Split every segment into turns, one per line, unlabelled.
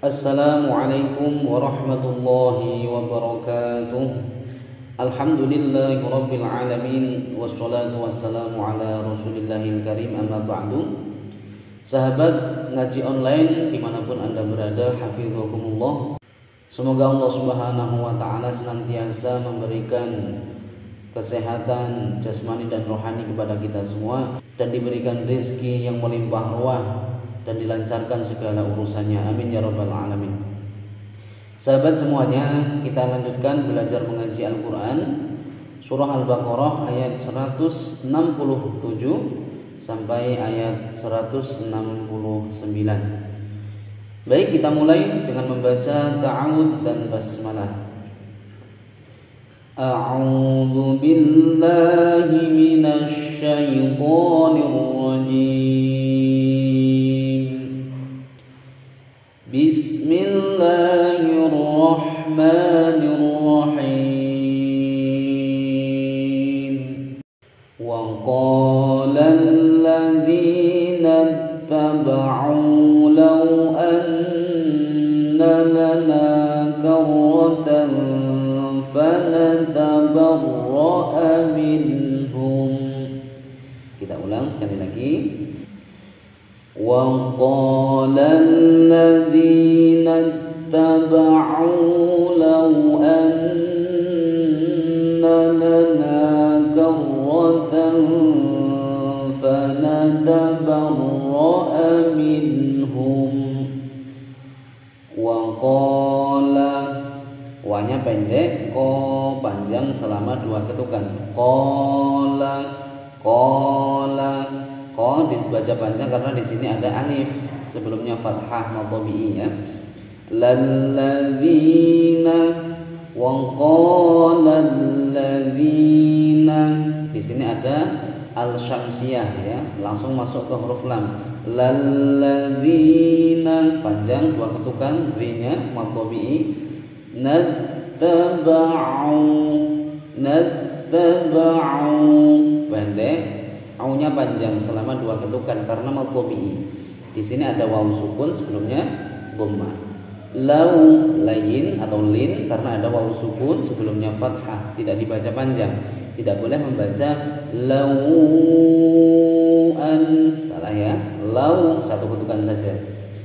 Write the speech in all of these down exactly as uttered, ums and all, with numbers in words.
Assalamualaikum warahmatullahi wabarakatuh. Alhamdulillahi rabbil alamin, wassalatu wassalamu ala rasulillahil karim, amma ba'du. Sahabat ngaji online dimanapun anda berada, hafizakumullah. Semoga Allah subhanahu wa ta'ala senantiasa memberikan kesehatan jasmani dan rohani kepada kita semua, dan diberikan rezeki yang melimpah ruah dan dilancarkan segala urusannya, amin ya rabbal alamin. Sahabat semuanya, kita lanjutkan belajar mengaji Al-Quran, surah Al-Baqarah ayat seratus enam puluh tujuh sampai ayat seratus enam puluh sembilan. Baik, kita mulai dengan membaca ta'awud dan basmalah. A'udzu billahi minasy syaithanir rajim. Bismillahirrahmanirrahim. Wa qala alladhina ittaba'u law anna lana karratan fanatabarra'a minhum. Kita ulang sekali lagi. Wa qala alladhina ittaba'u law anna lana karratan fanatabarra'a minhum. Wa qala, wanya pendek, ko panjang selama dua ketukan. Qala, qala, ko dibaca panjang karena di sini ada alif sebelumnya fathah madhabi ya. Lalladzina, wa qala alladzina, di sini ada al-syamsiyah ya, langsung masuk ke huruf lam. Lalladzina panjang dua ketukan, v-nya madhabi. Nattaba'u, nattaba'u pendek, au-nya panjang selama dua ketukan karena madhabi. Di sini ada wawu sukun sebelumnya dhamma. Lau, lain atau lin karena ada wawu sukun sebelumnya fathah, tidak dibaca panjang. Tidak boleh membaca lau'an, salah ya. Lau satu ketukan saja.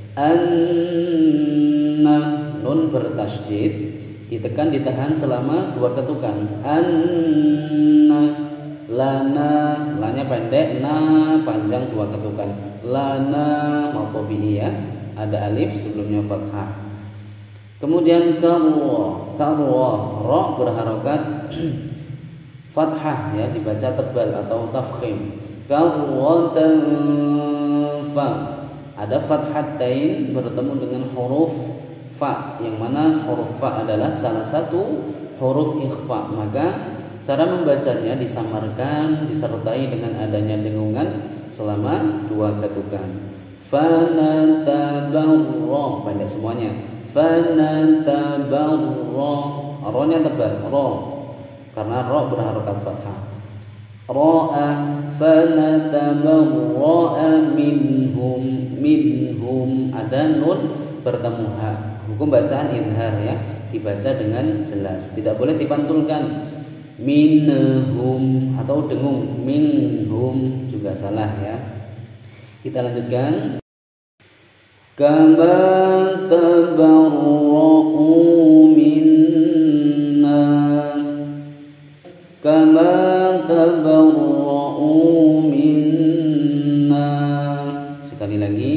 Anna, nun bertasydid, ditekan ditahan selama dua ketukan. Anna, lana, lanya pendek, na panjang dua ketukan. Lana madhabi ya, ada alif sebelumnya fathah. Kemudian karwa, karwa, ra berharokat fathah ya, dibaca tebal atau tafkhim. Karwatan fa, ada fathatain bertemu dengan huruf fa, yang mana huruf fa adalah salah satu huruf ikhfa, maka cara membacanya disamarkan disertai dengan adanya dengungan selama dua ketukan. Fanatabarra, pendek semuanya. Fanatabarra, ra-nya tebal, ra, karena ra berharokat fathah. Ra'a, fanatabarra'a minhum, minhum ada nun bertemu ha. Hukum bacaan idhar ya, dibaca dengan jelas, tidak boleh dipantulkan. Minhum atau dengung, minhum juga salah ya. Kita lanjutkan. Kama tabarra'u minna, kama tabarra'u minna. Sekali lagi.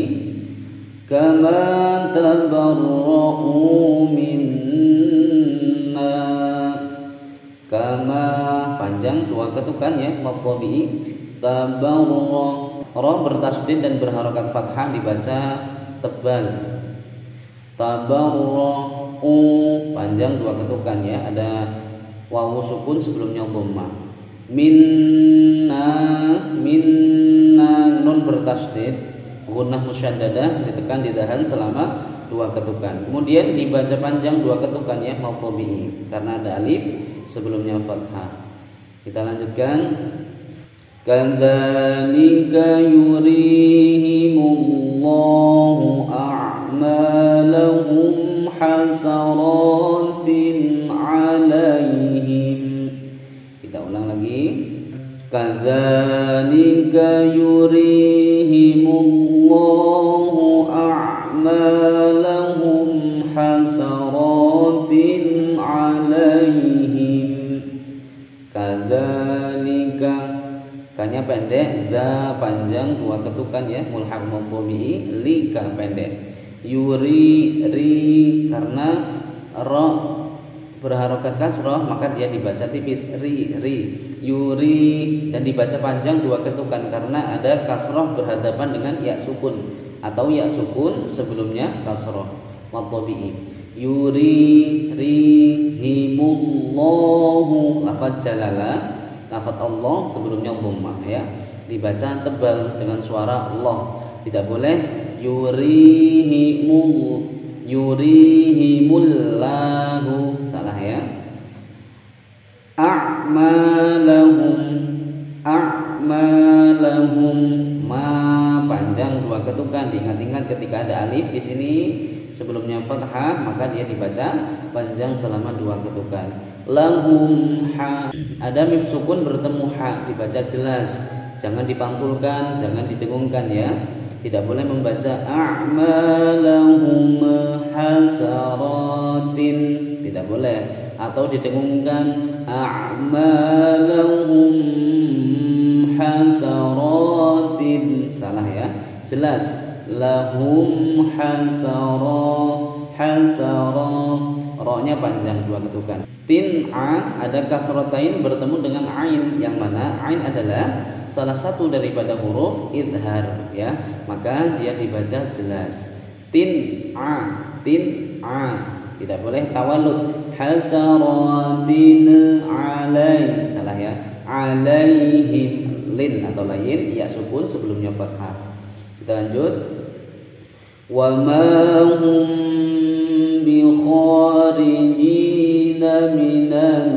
Kama tabarra'u minna. Kama panjang dua ketukan ya, madhabi. Tabarra, ra bertasydid dan berharokat fathah, dibaca tebal. Tabarra'u panjang dua ketukan ya, ada wawu sukun sebelumnya dhamma. Minna, minna nun bertasydid, gunnah musyaddadah, ditekan ditahan selama dua ketukan. Kemudian dibaca panjang dua ketukan ya, madhabi karena ada alif sebelumnya fathah. Kita lanjutkan. Kadzalika yurihimullahu a'malahum hasaratin alaihim. Kita ulang lagi. Kadzalika yurihimullahu a'malahum hasaratin alaihim. Kadzalika, kanya pendek, za panjang, dua ketukan ya, mulhaq mudhari, lika pendek. Yuri ri, karena ra berharokat kasroh maka dia dibaca tipis, ri ri yuri, dan dibaca panjang dua ketukan karena ada kasroh berhadapan dengan ya sukun atau ya sukun sebelumnya kasroh mudhari. Yuri ri himullahu, lafaz jalalah, lafaz Allah sebelumnya dhammah ya, dibaca tebal dengan suara Allah. Tidak boleh yurihimul yurihimullahu, salah ya. A'malahum a'malahum, ma panjang dua ketukan. Diingat-ingat ketika ada alif di sini sebelumnya fathah maka dia dibaca panjang selama dua ketukan. Lahum ha, ada mim sukun bertemu ha, dibaca jelas, jangan dipantulkan, jangan didengungkan ya. Tidak boleh membaca a'malahum hasaratin, tidak boleh, atau didengungkan a'malahum hasaratin, salah ya. Jelas lahum hasara hasara, ro-nya panjang dua ketukan. Tin'a ada kasratain bertemu dengan ain, yang mana ain adalah salah satu daripada huruf idhar ya, maka dia dibaca jelas. Tin'a tin'a, tidak boleh tawalud. Hasaratin alai, salah ya. Alaihim, lin atau lain ya sukun sebelumnya fathah. Kita lanjut. Wa ma hum bi kharijina minan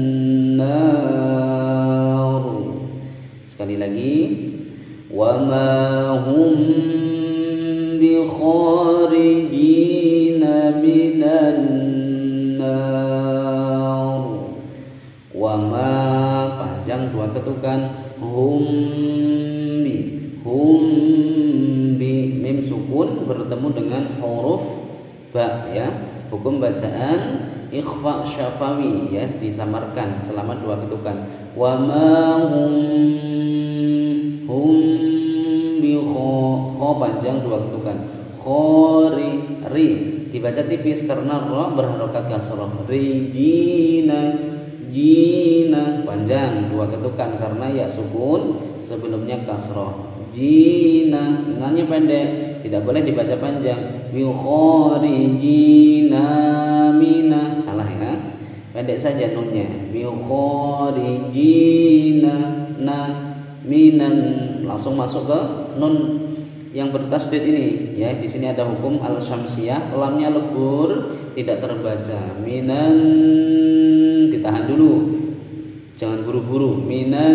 nar. Sekali lagi. Wa ma hum bi kharijina minan nar. Wa ma panjang dua ketukan, hum bi hum bi, mim sukun bertemu dengan huruf ba ya. Hukum bacaan ikhfa syafawi ya, disamarkan selama dua ketukan. Wa ma hum hum bi kha, kha panjang dua ketukan. Khori ri, dibaca tipis karena ra berharokat kasrah. Rijina jina panjang dua ketukan karena ya sukun sebelumnya kasrah. Jina, nanya pendek, tidak boleh dibaca panjang. Min kharijina mina, salah ya, pendek saja nunnya. Min kharijina na minan, langsung masuk ke nun yang bertasdid ini ya. Di sini ada hukum al-syamsiyah, lamnya lebur, tidak terbaca. Minan, ditahan dulu, jangan buru-buru. Minan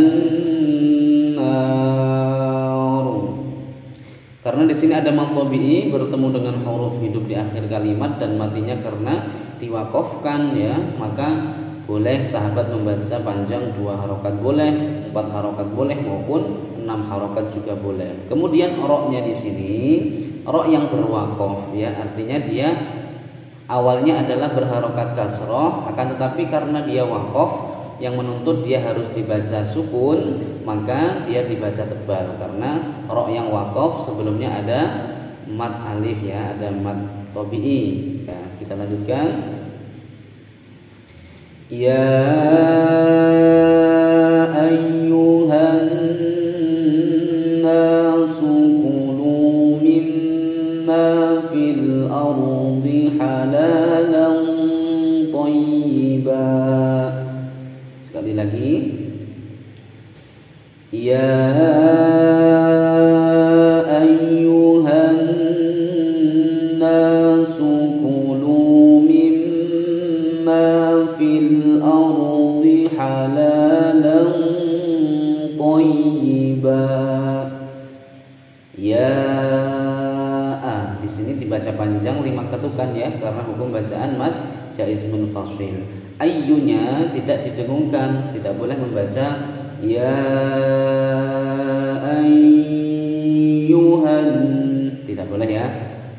nar, karena di sini ada mad tabi'i bertemu dengan huruf hidup di akhir kalimat dan matinya karena diwakofkan ya, maka boleh sahabat membaca panjang dua harokat boleh, empat harokat boleh, maupun enam harokat juga boleh. Kemudian roknya di sini rok yang berwakof ya, artinya dia awalnya adalah berharokat kasroh, akan tetapi karena dia wakof yang menuntut dia harus dibaca sukun, maka dia dibaca tebal karena rok yang wakof sebelumnya ada mad alif ya, ada mad tabi'i ya. Kita lanjutkan. Ya ayyuhan nasu kulu mimma fil ardi halalan thayyiba. Sekali lagi. Ya ayyuhan nasu kulu mimma fil ardi halalan thayyiba. Ya ah, di sini dibaca dibaca panjang lima ketukan ya, karena hukum bacaan mad jaiz munfasil. Ayyunya tidak didengungkan, tidak boleh membaca ya ayyuhan, tidak boleh ya.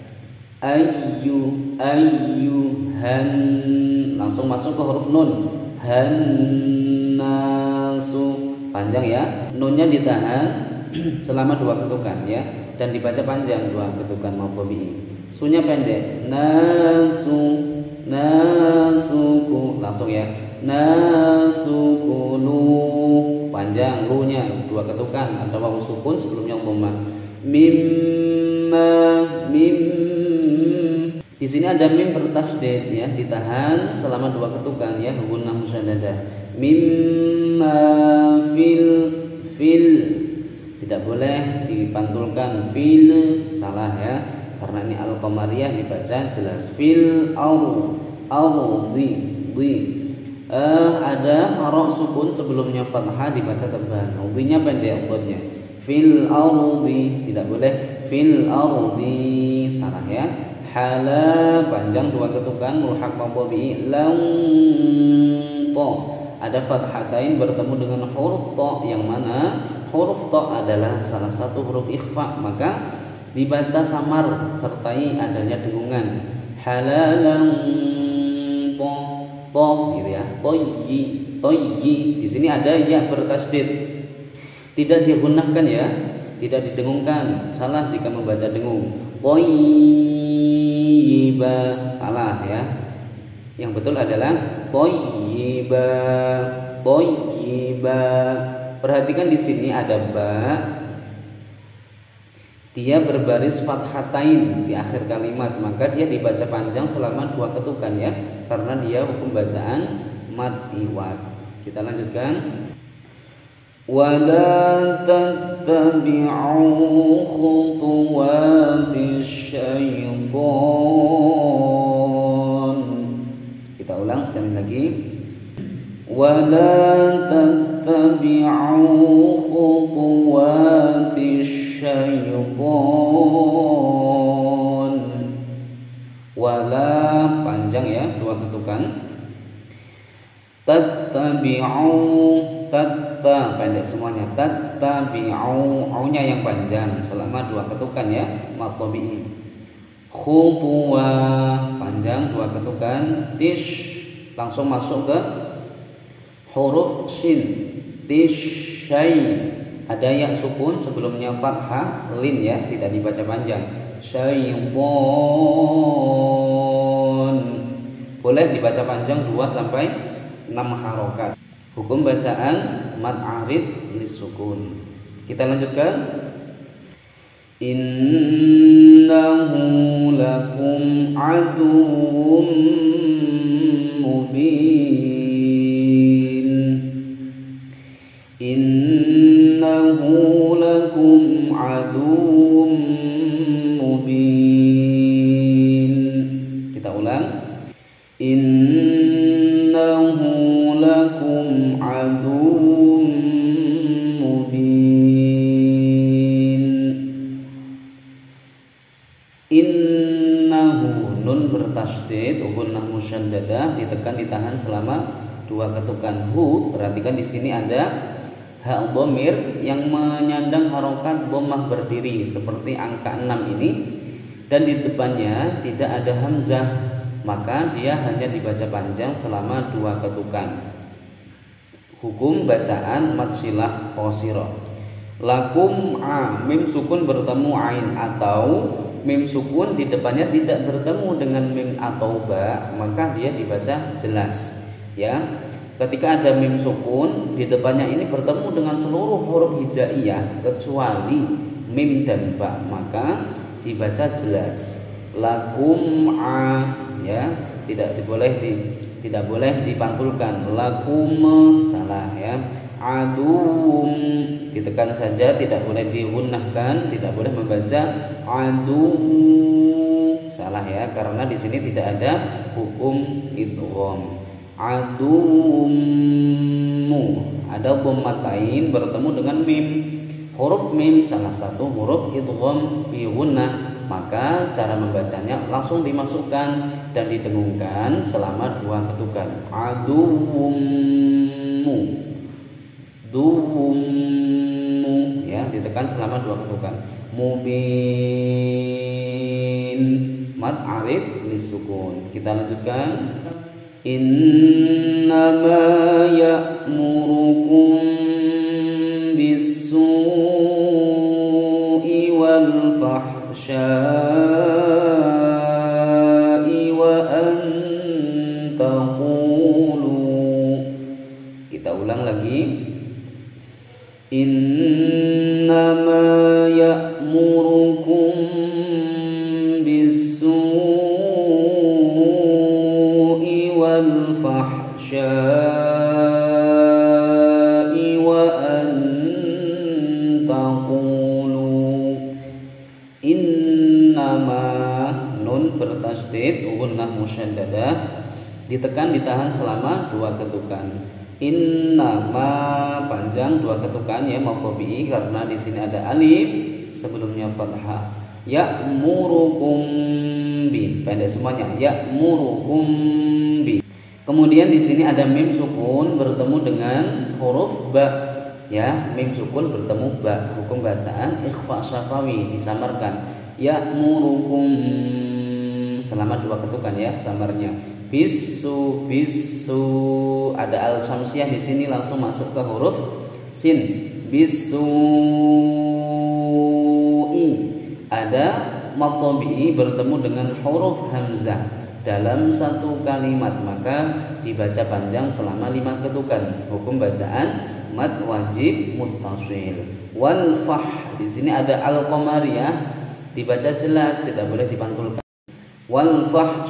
Ayyu ayyuhan, langsung masuk ke huruf nun. Hannasu, panjang ya, nunnya ditahan selama dua ketukan ya, dan dibaca panjang dua ketukan maqtubi. Sunya pendek. Nasu nasuku, langsung ya. Nasukulu, panjang, lu-nya dua ketukan, ada wawu sukun sebelumnya dhammah. Mimma mim, di sini ada mim bertasydid ya, ditahan selama dua ketukan ya, gunnah musyaddadah. Mimma fil fil, tidak boleh dipantulkan fil, salah ya, karena ini al-qamariyah dibaca jelas. Fil au au di di, uh, ada ra sukun sebelumnya fathah dibaca tebal, dinya pendek udhnya. Fil ardi, tidak boleh fil ardi, salah ya. Hala, panjang dua ketukan mulhaq maqtubi. Lam to, ada fathatain bertemu dengan huruf to, yang mana huruf to adalah salah satu huruf ikhfa, maka dibaca samar sertai adanya dengungan. Halalan to to gitu ya. Toyi toyi, di sini ada ya bertasydid, tidak digunakan ya, tidak didengungkan, salah jika membaca dengung. Toyiba, salah ya, yang betul adalah toyiba toyiba. Perhatikan di sini ada ba, dia berbaris fathatain di akhir kalimat, maka dia dibaca panjang selama dua ketukan ya, karena dia hukum bacaan mad iwad. Kita lanjutkan. Wala tattabi'u khutuwatis syaitan. Kita ulang sekali lagi. Wala tattabi'u khutuwatis syaitan. Wala, panjang ya, dua ketukan. Tattabi'u, tatta, pendek semuanya. Tattabi'u, au-nya yang panjang selama dua ketukan ya, maqtubi. Khutuwa, panjang dua ketukan. Tish, langsung masuk ke huruf shin. Tishay, ada ya sukun sebelumnya fathah, lin ya, tidak dibaca panjang. Syaitan, boleh dibaca panjang dua sampai enam harokat. Hukum bacaan mad arid lisukun. Kita lanjutkan. Innahu lakum aduwwum mubin. Innahu lakum aduwwum mubin. Kita ulang. Innahu lakum aduwwum mubin. Innahu, nun bertasydid, gunnah musyaddadah, ditekan ditahan selama dua ketukan. Hu, perhatikan di sini ada hak dhamir yang menyandang harokat dhammah berdiri seperti angka enam ini, dan di depannya tidak ada hamzah, maka dia hanya dibaca panjang selama dua ketukan. Hukum bacaan mad silah qasirah. Lakum a, mim sukun bertemu ain, atau mim sukun di depannya tidak bertemu dengan mim atau ba, maka dia dibaca jelas ya. Ketika ada mim sukun di depannya ini bertemu dengan seluruh huruf hijaiyah kecuali mim dan ba, maka dibaca jelas. Lakum a ya, tidak boleh di, tidak boleh dipantulkan. Lakum, salah ya. Adum, ditekan saja, tidak boleh digunnahkan, tidak boleh membaca adu, salah ya, karena di sini tidak ada hukum idgham. Adumu, ada dhammatain bertemu dengan mim. Huruf mim salah satu huruf idgham bi gunnah, maka cara membacanya langsung dimasukkan dan didengungkan selama dua ketukan. Aduwummu, duwummu, ya, ditekan selama dua ketukan. Mubin, mad arid lisukun. Kita lanjutkan. Innama ya'murukum bis-su'i wal fahsya'i wa an taqulu. Kita ulang lagi. Innama ya'murukum bis-su'i wal fahsya'i wa an taqulu. Innama, nun bertasydid, gunnah musyaddadah, ditekan ditahan selama dua ketukan. Innama panjang dua ketukan ya, maqtubi karena di sini ada alif sebelumnya fathah. Ya'murukum bi, pendek semuanya. Ya'murukum bi. Kemudian di sini ada mim sukun bertemu dengan huruf ba, ya, mim sukun bertemu ba. Hukum bacaan ikhfa syafawi, disamarkan. Ya'murukum selama dua ketukan ya, samarnya. Bisu, bisu, ada al syamsiyah di sini langsung masuk ke huruf sin. Bisu'i, ada maqtubi bertemu dengan huruf hamzah dalam satu kalimat, maka dibaca panjang selama lima ketukan. Hukum bacaan mad wajib muttasil. Wal fah, di sini ada al qamariyah, dibaca jelas, tidak boleh dipantulkan. Wal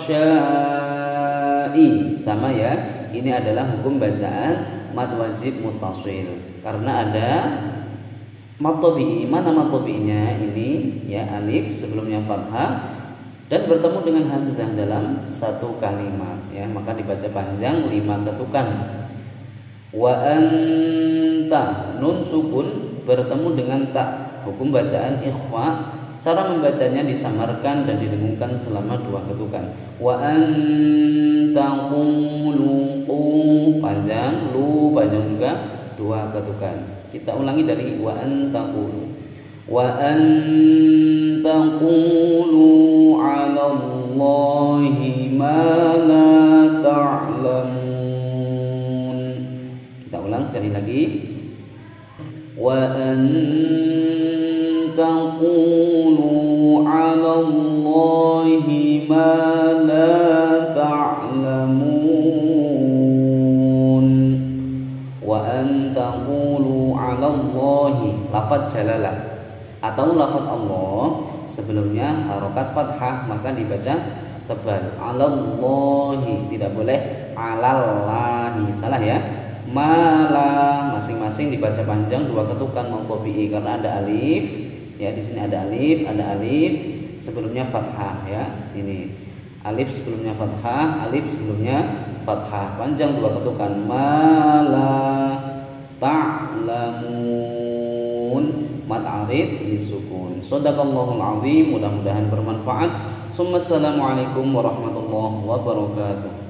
fahsya'i, sama ya. Ini adalah hukum bacaan mad wajib muttasil karena ada maqtubi. Mana maqtubinya? Ini ya, alif sebelumnya fathah dan bertemu dengan hamzah dalam satu kalimat ya, maka dibaca panjang lima ketukan. Wa anta, nun sukun bertemu dengan ta. Hukum bacaan ikhfa, cara membacanya disamarkan dan didengungkan selama dua ketukan. Wa antaqulu, panjang, lu panjang juga dua ketukan. Kita ulangi dari wa antaqulu. Wa antaqulu 'ala Allahi ma la ta'lamun. Kita ulang sekali lagi. Wa antaqulu 'ala Allahi ma la ta'lamun. Wa antaqulu 'ala Allahi, lafaz jalalah atau lafaz Allah sebelumnya harokat fathah, maka dibaca tebal. 'Alallahi, tidak boleh 'alallahi, salah ya. Mala masing-masing dibaca panjang dua ketukan maqtubi karena ada alif ya, di sini ada alif, ada alif sebelumnya fathah ya. Ini alif sebelumnya fathah, alif sebelumnya fathah, panjang dua ketukan. Mala ta'lamun, mad arid lisukun. Shadaqallahul azim, mudah-mudahan bermanfaat. Assalamualaikum warahmatullahi wabarakatuh.